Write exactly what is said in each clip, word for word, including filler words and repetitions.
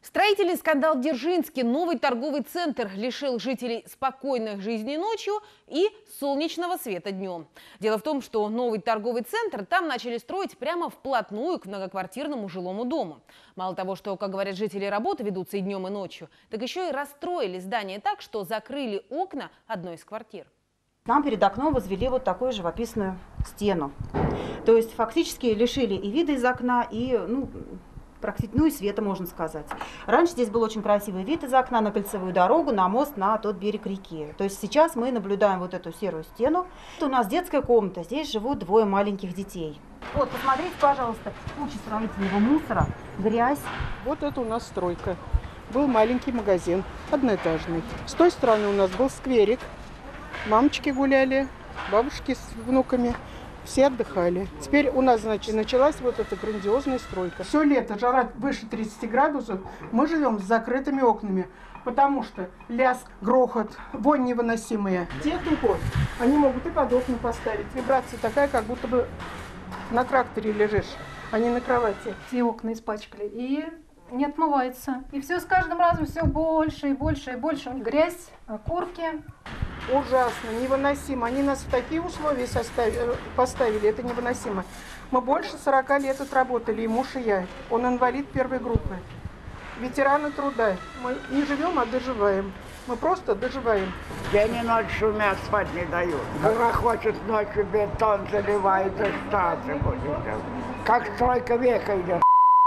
Строительный скандал в Дзержинске. Новый торговый центр лишил жителей спокойной жизни ночью и солнечного света днем. Дело в том, что новый торговый центр там начали строить прямо вплотную к многоквартирному жилому дому. Мало того, что, как говорят жители, работы ведутся и днем, и ночью, так еще и расстроили здание так, что закрыли окна одной из квартир. Нам перед окном возвели вот такую живописную стену. То есть фактически лишили и вида из окна, и ну, практически, ну и света, можно сказать. Раньше здесь был очень красивый вид из окна на кольцевую дорогу, на мост, на тот берег реки. То есть сейчас мы наблюдаем вот эту серую стену. Это у нас детская комната, здесь живут двое маленьких детей. Вот, посмотрите, пожалуйста, куча строительного мусора, грязь. Вот это у нас стройка. Был маленький магазин, одноэтажный. С той стороны у нас был скверик. Мамочки гуляли, бабушки с внуками, все отдыхали. Теперь у нас, значит, началась вот эта грандиозная стройка. Все лето, жара выше тридцати градусов, мы живем с закрытыми окнами, потому что лязг, грохот, вонь невыносимые. Технику они могут и под окна поставить. Вибрация такая, как будто бы на тракторе лежишь, а не на кровати. Все окна испачкали и не отмывается. И все с каждым разом все больше и больше и больше. Грязь, окурки. Ужасно, невыносимо. Они нас в такие условия составили, поставили, это невыносимо. Мы больше сорока лет отработали, и муж, и я. Он инвалид первой группы. Ветераны труда. Мы не живем, а доживаем. Мы просто доживаем. День и ночь шумят, спать не дают. Грохочет ночью, бетон заливает, и штаты будет. Как стройка века идет.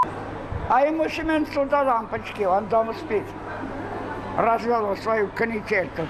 А ему Семенцу до лампочки, он дома спит. Развел свою канитель тут.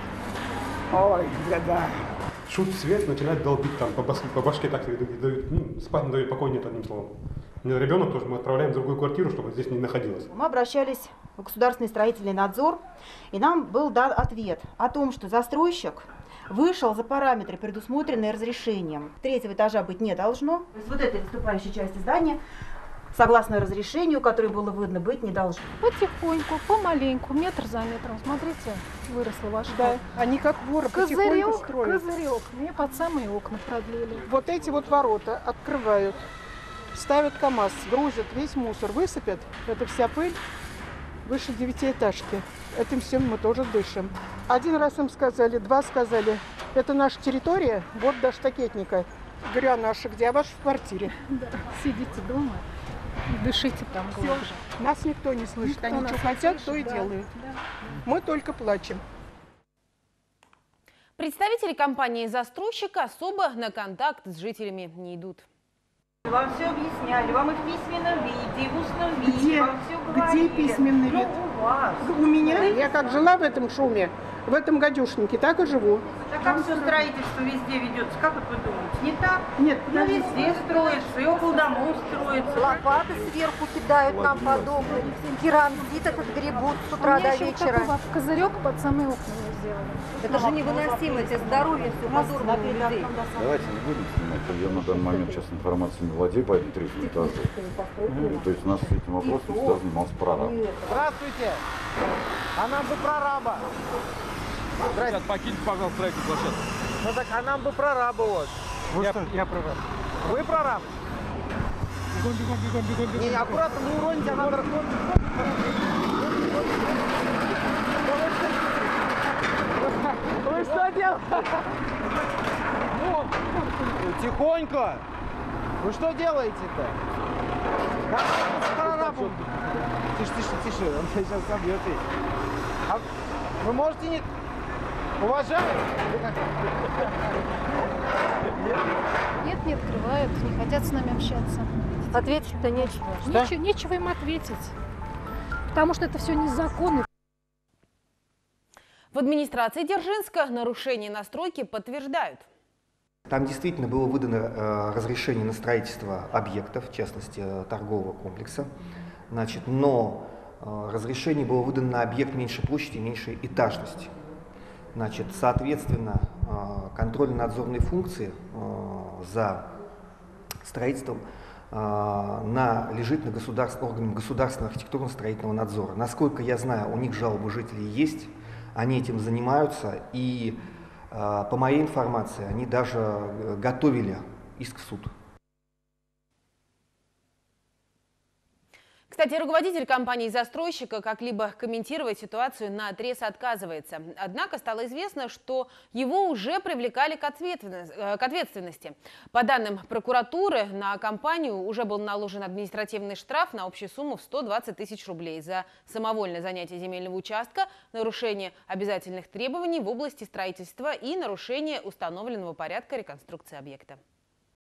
Ой, беда. Шут свет начинает долбить там, по, башке, по башке так и дают, ну, спать не дают, покой нет, одним словом. У меня ребенок тоже, мы отправляем в другую квартиру, чтобы здесь не находилось. Мы обращались в государственный строительный надзор, и нам был дан ответ о том, что застройщик вышел за параметры, предусмотренные разрешением. Третьего этажа быть не должно. То есть вот этой выступающей части здания, согласно разрешению, которое было видно, быть не должно. Потихоньку, помаленьку, метр за метром. Смотрите, выросла ваша. Да, они как воры потихоньку Козырек, строят. козырек. Мне под самые окна продлили. Вот эти вот ворота открывают, ставят КАМАЗ, грузят весь мусор, высыпят. Это вся пыль выше девятиэтажки. Этим всем мы тоже дышим. Один раз им сказали, два сказали, это наша территория, вот до штакетника. Говорю, а наша где? А ваша в квартире. Да, сидите дома. Дышите там глубже. Нас никто не слышит. Никто Они нас что не хотят, слышит, то и да, делают. да. Мы только плачем. Представители компании-застройщика особо на контакт с жителями не идут. Вам все объясняли, вам и в письменном виде, и в устном виде, Где? вам все говорили. Где письменный вид? Ну, у вас. У меня, я как жила в этом шуме, в этом гадюшнике, так и живу. Так как все строительство везде ведется, как вот вы думаете? Не так? Нет, Ну, подождите. везде строится, и около домов строится. Лопаты сверху кидают нам под окна, керамзит этот гребут с утра до вечера. Козырек под самые окна мы сделали. Это же невыносимо, это здоровье все подорвано у людей. Давайте не будем снимать. Я на данный момент сейчас информацией не владею по этому третьему этажу. Ну, то есть у нас с этим вопросом всегда занимался прораб. Здравствуйте! А нам бы прораба. Сейчас покиньте, пожалуйста, строительную площадку. Ну так, а нам бы прораба вот. Вы я, я прораб. Вы прораб? Бегом, бегом, бегом, бегом, бегом. Не, аккуратно, не уроните, а надо... Вы что делаете? Тихонько! Вы что делаете-то? Прорабу. Тише, тише, тише, он тебя сейчас собьет. А вы можете не... Уважаемый? Нет, не открывают, не хотят с нами общаться. Ответить-то нечего. Нечего, нечего им ответить, потому что это все незаконно. В администрации Дзержинска нарушение на стройке подтверждают. Там действительно было выдано э, разрешение на строительство объектов, в частности э, торгового комплекса. Значит, но э, разрешение было выдано на объект меньшей площади, меньшей этажности. Значит, соответственно, э, контрольно-надзорные функции э, за строительством э, на, лежит на государственном органе государственного архитектурно-строительного надзора. Насколько я знаю, у них жалобы жителей есть, они этим занимаются, и э, по моей информации они даже готовили иск в суд. Кстати, руководитель компании-застройщика как-либо комментировать ситуацию наотрез отказывается. Однако стало известно, что его уже привлекали к ответственности. По данным прокуратуры, на компанию уже был наложен административный штраф на общую сумму в сто двадцать тысяч рублей за самовольное занятие земельного участка, нарушение обязательных требований в области строительства и нарушение установленного порядка реконструкции объекта.